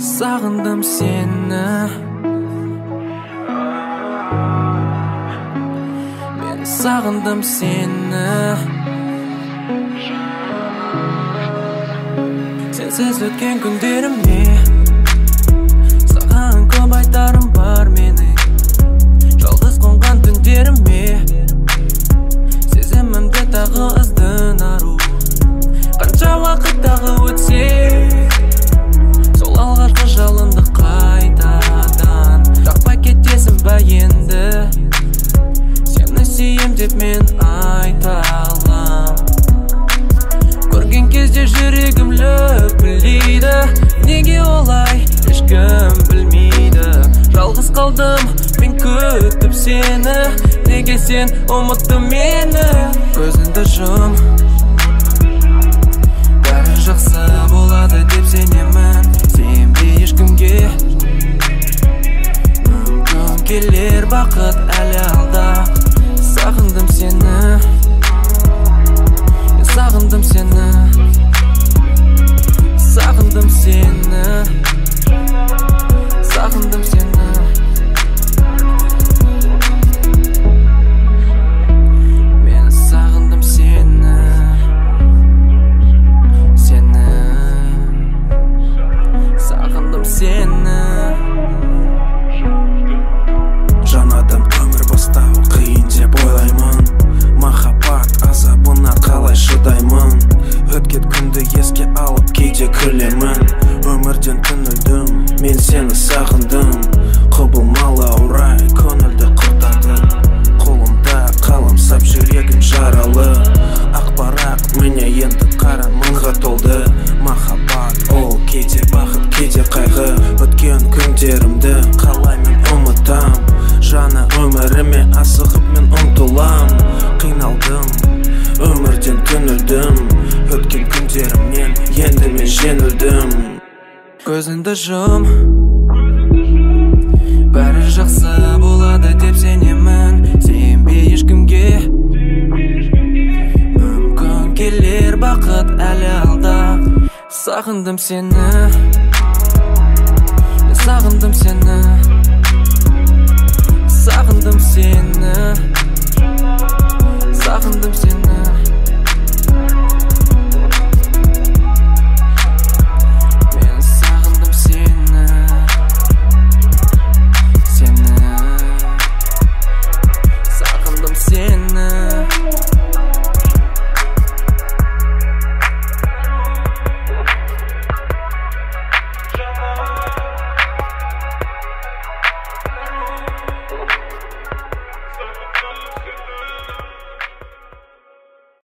Sağındım seni, ben sağındım seni. Sensiz ötken günlerimni sağan көп айтарым бар менің. Жалғыз қонған түндеріме сезімімде тағы іздін ару. Қанша уақыт тағы өтсе сол алғашқы жалынды қайтадан жақпай кетесің ба енді? Сені сүйем деп мен айта алам. Көрген кезде жүрегім лүпілдейді. Неге олай ешкім білмейді. Жалғыз қалдым мен күтіп сені. Неге сен ұмыттың мені? Көзіңді жұм, бәрі жақсы болады деп сенемін. Сенбе ешкімге, мүмкін келер бақыт әлі алда. Сағындым сені, мен сағындым сені. Сағындым сені, сағындым сені. Мен сағындым сені, сені. Сағындым сені. Жаңадан өмір бастау қиын деп ойлаймын. Махаббат азабына қалай шыдаймын? Өткен күнді еске алып кейде күлемін. Өмірден түңілдім, мен сені сағындым. Құбылмалы аурай көңілді құртады. Қолымда қаламсап жүрегім жаралы. Ақпарат міне енді қара мұңға толды. Махаббат ол кейде бақыт, кейде қайғы. Өткен күндерімді қалай мен ұмытам? Жаңа өміріме асығып мен ұмтылам. Қиналдым, өмірден түңілдім. Өткен күндерімнен енді мен жеңілдім. Көзіңді жұм, бәрі жақсы болады деп сенемін. Сенбе ешкімге, мүмкін келер бақыт әлі алда. Сағындым сені, мен сағындым сені.